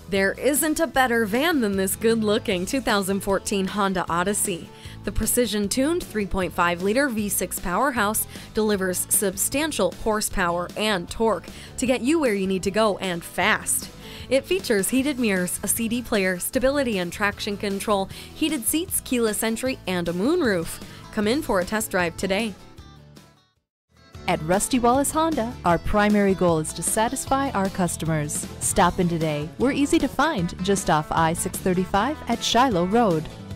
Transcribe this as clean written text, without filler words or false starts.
There isn't a better van than this good-looking 2014 Honda Odyssey. The precision-tuned 3.5-liter V6 powerhouse delivers substantial horsepower and torque to get you where you need to go and fast. It features heated mirrors, a CD player, stability and traction control, heated seats, keyless entry, and a moonroof. Come in for a test drive today. At Rusty Wallis Honda, our primary goal is to satisfy our customers. Stop in today. We're easy to find just off I-635 at Shiloh Road.